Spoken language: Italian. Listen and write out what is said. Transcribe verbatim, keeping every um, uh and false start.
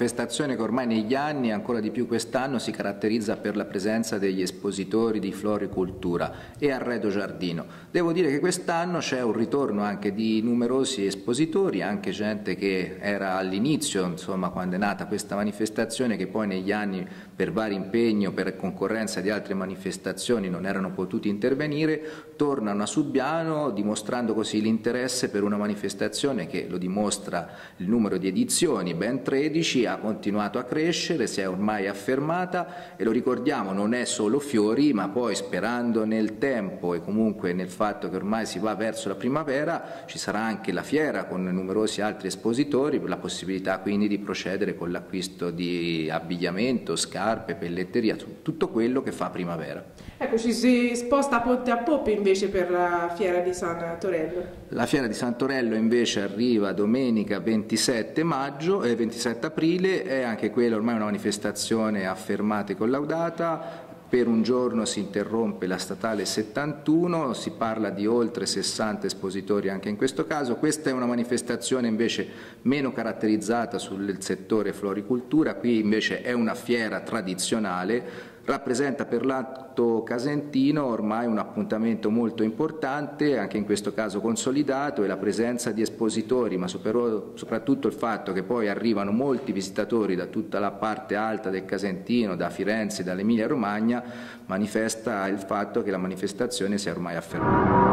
manifestazione che ormai negli anni, ancora di più quest'anno, si caratterizza per la presenza degli espositori di floricoltura e arredo giardino. Devo dire che quest'anno c'è un ritorno anche di numerosi espositori, anche gente che era all'inizio, insomma, quando è nata questa manifestazione, che poi negli anni per vari impegni o per concorrenza di altre manifestazioni non erano potuti intervenire, tornano a Subiano dimostrando così l'interesse per una manifestazione che, lo dimostra il numero di edizioni, ben tredici, ha continuato a crescere, si è ormai affermata e lo ricordiamo, non è solo fiori, ma poi sperando nel tempo e comunque nel fatto che ormai si va verso la primavera ci sarà anche la fiera con numerosi altri espositori, per la possibilità quindi di procedere con l'acquisto di abbigliamento, scarpe, pelletteria, tutto quello che fa primavera. Ecco, ci si sposta a Ponte a Poppe invece per la fiera di San Torello. La fiera di San Torello invece arriva domenica ventisette maggio e ventisette aprile, è anche quella ormai una manifestazione affermata e collaudata. Per un giorno si interrompe la statale settantuno, si parla di oltre sessanta espositori anche in questo caso. Questa è una manifestazione invece meno caratterizzata sul settore floricoltura, qui invece è una fiera tradizionale, rappresenta per l'Alto Casentino ormai un appuntamento molto importante, anche in questo caso consolidato, e la presenza di espositori, ma soprattutto il fatto che poi arrivano molti visitatori da tutta la parte alta del Casentino, da Firenze, dall'Emilia Romagna, manifesta il fatto che la manifestazione si è ormai affermata.